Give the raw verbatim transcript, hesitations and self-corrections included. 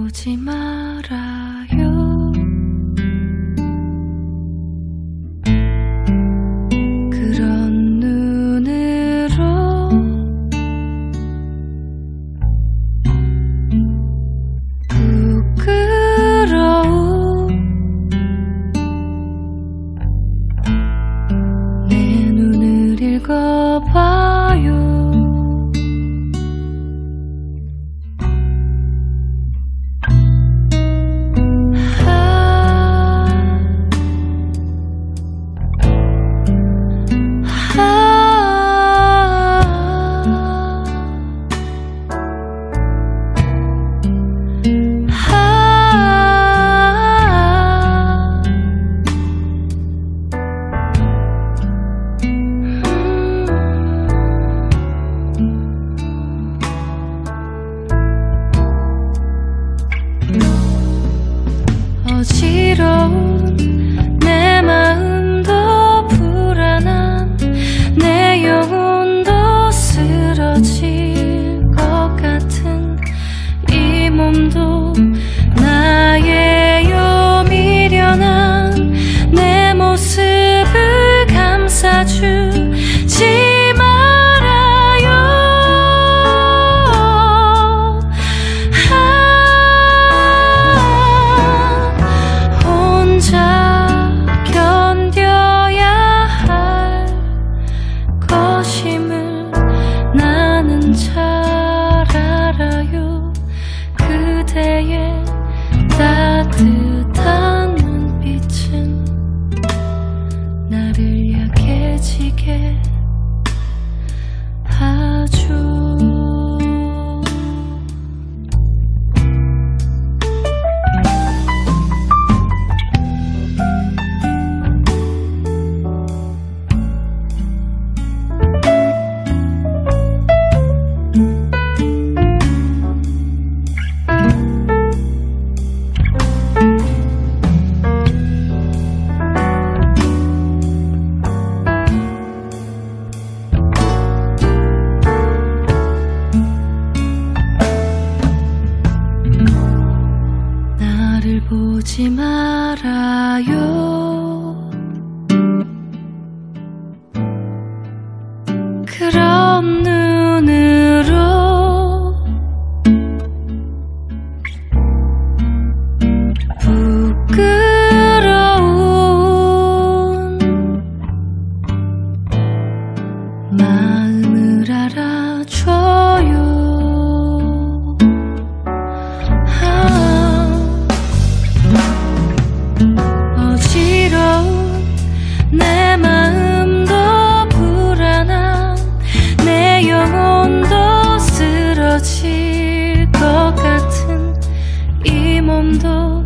보지 말아요. 그런 눈으로 부끄러운 내 눈을 읽어봐요. 어지러운 내 마음도 불안한 내 영혼도 쓰러질 것 같은 이 몸도 나예요. 미련한 내 모습을 감싸주지 나는 잘 알아요. 그대의 따뜻한 눈빛은 나를 약해지게 하죠. 나를 보지 말아요. 그런 눈으로 부끄러운 마음을 알아줘요. 내 마음도 불안한 내 영혼도 쓰러질 것 같은 이 몸도